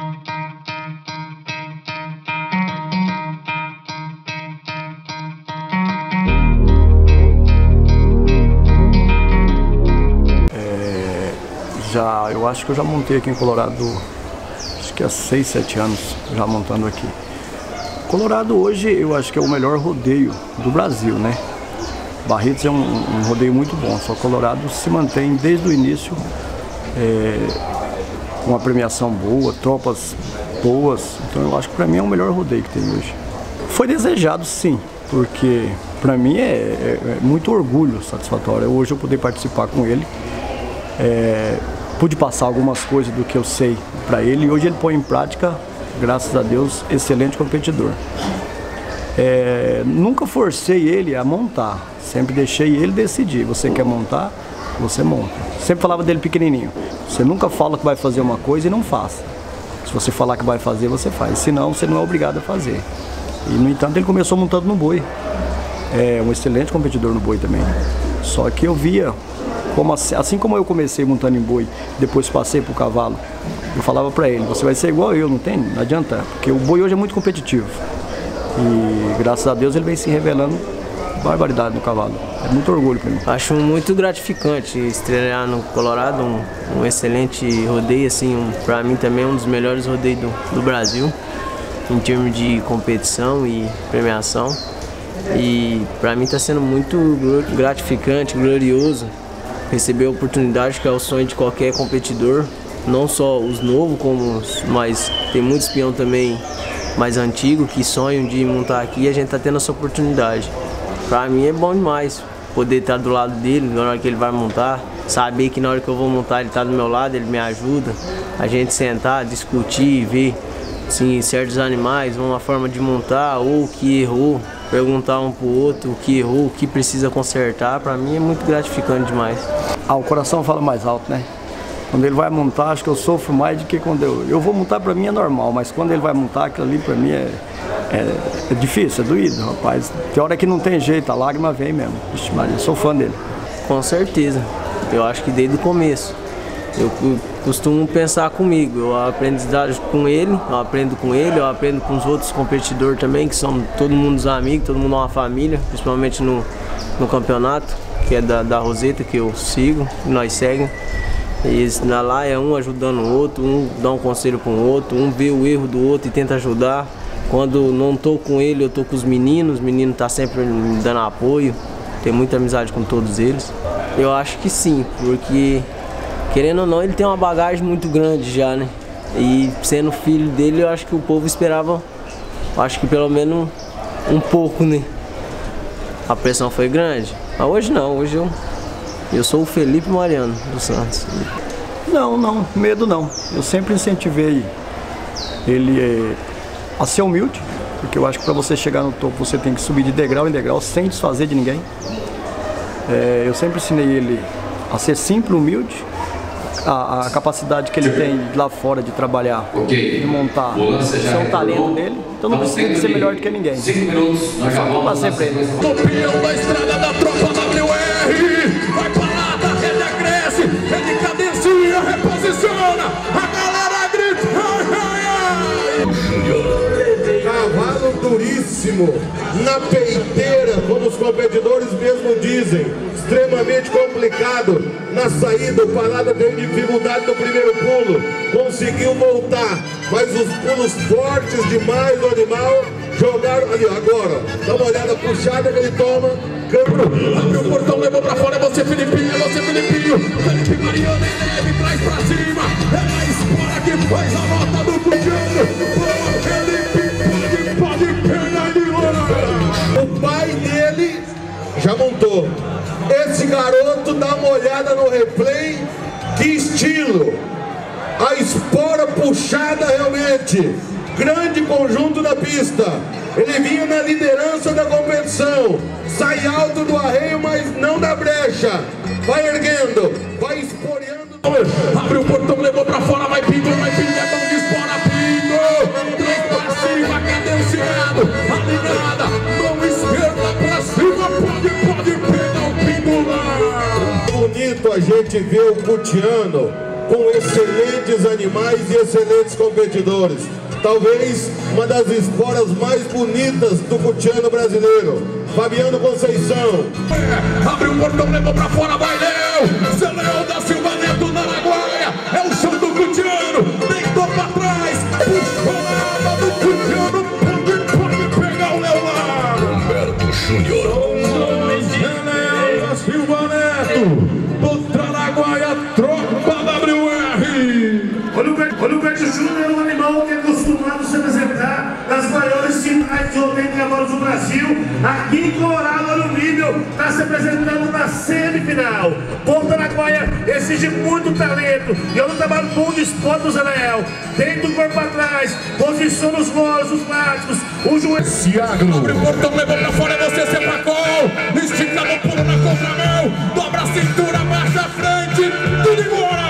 Eu acho que eu já montei aqui em Colorado, acho que há 6, 7 anos já montando aqui. Colorado hoje eu acho que é o melhor rodeio do Brasil, né? Barretos é um rodeio muito bom, só Colorado se mantém desde o início com uma premiação boa, tropas boas, então eu acho que para mim é o melhor rodeio que tem hoje. Foi desejado sim, porque para mim é muito orgulho satisfatório hoje eu poder participar com ele. Pude passar algumas coisas do que eu sei para ele e hoje ele põe em prática, graças a Deus, excelente competidor. Nunca forcei ele a montar, sempre deixei ele decidir. Você quer montar, você monta. Sempre falava dele pequenininho, você nunca fala que vai fazer uma coisa e não faça. Se você falar que vai fazer, você faz, senão você não é obrigado a fazer. E no entanto ele começou montando no boi, um excelente competidor no boi também. Só que eu via, assim como eu comecei montando em boi, depois passei para o cavalo, eu falava para ele, você vai ser igual eu, não adianta, porque o boi hoje é muito competitivo. E graças a Deus ele vem se revelando barbaridade no cavalo. É muito orgulho para mim. Acho muito gratificante estrear no Colorado, um excelente rodeio, assim, para mim também um dos melhores rodeios do Brasil, em termos de competição e premiação. E para mim está sendo muito gratificante, glorioso receber a oportunidade, que é o sonho de qualquer competidor, não só os novos, mas tem muitos peão também mais antigos que sonham de montar aqui e a gente está tendo essa oportunidade. Para mim é bom demais poder estar do lado dele na hora que ele vai montar, saber que na hora que eu vou montar ele está do meu lado, ele me ajuda, a gente sentar, discutir, ver assim, certos animais, uma forma de montar ou o que errou, perguntar um pro outro o que errou, o que precisa consertar. Para mim é muito gratificante demais. O coração fala mais alto, né? Quando ele vai montar, acho que eu sofro mais do que quando eu vou montar. Para mim é normal, mas quando ele vai montar, aquilo ali para mim é difícil, é doído, rapaz. Tem hora que não tem jeito, a lágrima vem mesmo. Vixe Maria, eu sou fã dele. Com certeza, eu acho que desde o começo. Eu costumo pensar comigo, eu aprendo com ele, eu aprendo com os outros competidores também, que são todo mundo os amigos, todo mundo é uma família, principalmente no campeonato, que é da Roseta, que eu sigo, que nós seguimos. E lá é um ajudando o outro, um dá um conselho com o outro, um vê o erro do outro e tenta ajudar. Quando não estou com ele, eu estou com os meninos estão sempre me dando apoio, tenho muita amizade com todos eles. Eu acho que sim, porque querendo ou não, ele tem uma bagagem muito grande já, né? E sendo filho dele, eu acho que o povo esperava, acho que pelo menos um pouco, né? A pressão foi grande, mas hoje não, hoje eu sou o Felipe Mariano dos Santos. Não, medo não. Eu sempre incentivei ele a ser humilde, porque eu acho que para você chegar no topo, você tem que subir de degrau em degrau, sem desfazer de ninguém. Eu sempre ensinei ele a ser simples, humilde, a capacidade que ele tem lá fora de trabalhar, de montar, isso é um talento dele, então não precisa de ser melhor do que ninguém. 5 minutos, nós já vamos passar pra ele. Campeão da estrada da tropa WR, vai pra lá, a rede cresce, ele cadencia, reposiciona, a galera grita, ai, ai, ai. Cavalo duríssimo, na peiteira, como os competidores mesmo dizem, extremamente complicado. Na saída, o Parada teve dificuldade no primeiro pulo, conseguiu voltar, mas os pulos fortes demais do animal jogaram ali, agora, dá uma olhada puxada que ele toma. Abriu o portão, levou pra fora, é você Felipinho, Felipe Mariano, ele traz pra cima, é a espora que faz a nota do Cudiano. Felipe, pode pegar ele lá. O pai dele já montou. Esse garoto, dá uma olhada no replay, que estilo, a espora puxada realmente, grande conjunto da pista, ele vinha na liderança da competição, sai alto do arreio, mas não da brecha, vai erguendo, vai esporeando, abriu o portão, levou pra fora, vai pingo, é bom de espora, pingo, três pra cima, cadenciado, alinhada, mão esquerda pra cima, pode pegar o pingo lá. Bonito a gente ver o Cutiano com excelentes animais e excelentes competidores. Talvez uma das esporas mais bonitas do cutiano brasileiro. Fabiano Conceição. Abre o portão, levou pra fora, vai Léo! Seu Léo da Silva Neto na Araguaia. É o chão do cutiano, deitou pra trás, puxou a aba do cutiano, pode pegar o Léo lá! Humberto Júnior. Léo da Silva Neto, do Araguaia, tropa WR. Olha o Humberto Júnior, um animal que é acostumado a se apresentar nas maiores finais de rodeio de cavalos do Brasil. Aqui em Colorado, olha o nível, está se apresentando na semifinal. Ponta Araguaia exige muito talento. E olha o trabalho bom de esporte do Zé Léo. Dentro do corpo atrás, posiciona os molos, os plásticos, o joelho. Ciagro. Abre o portão, levou pra fora, você Sepacol. Estica no pulo na contramão. Dobra a cintura, marcha à frente. Tudo embora.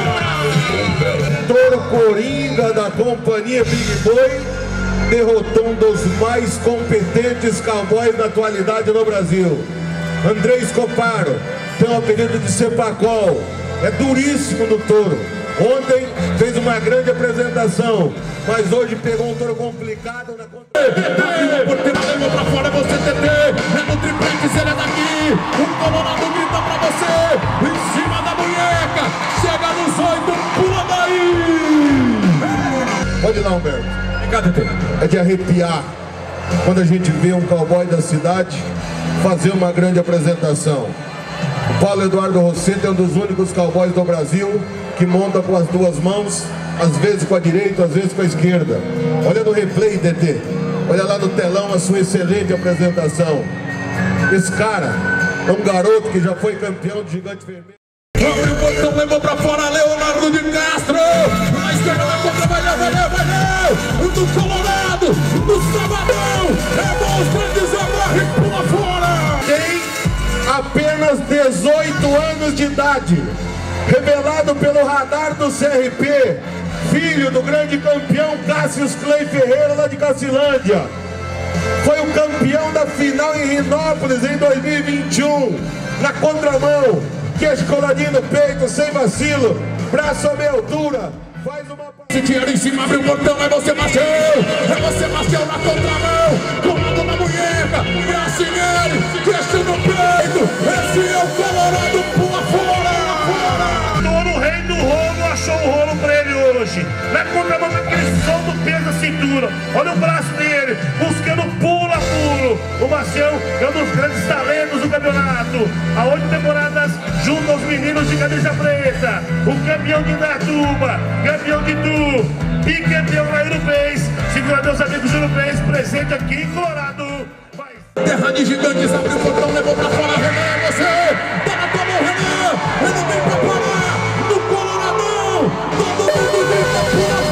Touro Coringa da companhia Big Boy derrotou um dos mais competentes cowboys da atualidade no Brasil. André Escoparo tem o apelido de Sepacol, é duríssimo no touro. Ontem fez uma grande apresentação, mas hoje pegou um touro complicado na conta. Levou pra fora, você TT. É no triplex, ele é daqui. O Colorado grita pra você. Em cima da munheca. Chega nos 8, pula daí. Pode ir lá, Humberto. É de arrepiar quando a gente vê um cowboy da cidade fazer uma grande apresentação. O Paulo Eduardo Rosseto é um dos únicos cowboys do Brasil que monta com as duas mãos, às vezes com a direita, às vezes com a esquerda. Olha no replay, DT. Olha lá no telão a sua excelente apresentação. Esse cara é um garoto que já foi campeão de gigante vermelho. Abre o portão, levou pra fora Leonardo de Castro. Na esquerda vai contra, vai Léo. Do Colorado, do Sabadão. É monstro de Zabarra e pula fora. Tem apenas 18 anos de idade. Revelado pelo radar do CRP. Filho do grande campeão Cassius Clay Ferreira lá de Cacilândia. Foi o campeão da final em Rinópolis em 2021. Na contramão. Queixo coladinho no peito, sem vacilo, braço a meia altura, faz uma... Tira em cima, abre o portão, é você Marcel na contramão, colado na munheca, braço nele, queixo no peito, esse é o Colorado, pula fora. O rei do rolo achou o rolo pra ele hoje, na contramão com aquele som do peso da cintura, olha o braço dele, buscando pulo a pulo. O Marcel é um dos grandes talentos do campeonato, há 8 temporadas junto aos meninos de camisa preta, o campeão de Indaiatuba, campeão de Tu, bicampeão lá europeu, segura meus amigos europeus, presente aqui em Colorado. Terra de gigantes, abre o portão, levou pra fora, Renan, você, tá na tua mão, Renan, ele vem pra parar, no Coloradão, todo mundo grita, pula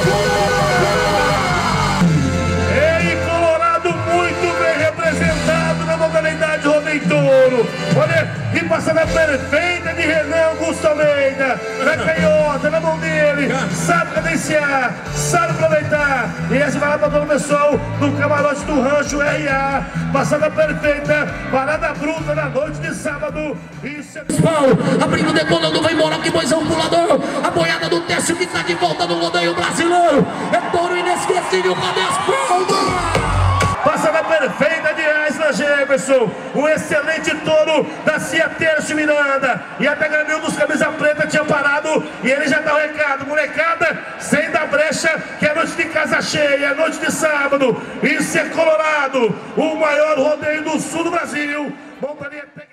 fora. Ei, Colorado muito bem representado na modalidade rodeio touro. Olha, que passada perfeita de Renan Augusto Almeida, na canhota, na mão dele, sabe cadenciar, sabe aproveitar. E essa vai lá para todo o pessoal do camarote do Rancho RA. Passada perfeita, parada bruta na noite de sábado. Isso é... Abrindo, decolando, vai embora, que boizão pulador. A boiada do Técio que tá de volta no rodeio brasileiro. É touro inesquecível, cadê as palmas? Passada perfeita de Aisla Jefferson, um excelente touro da Cia Terço Miranda. E até ganhou dos camisa preta, tinha parado. E ele já dá o recado, molecada, sem dar brecha, que é noite de casa cheia, é noite de sábado. Isso é Colorado, o maior rodeio do sul do Brasil. Montaria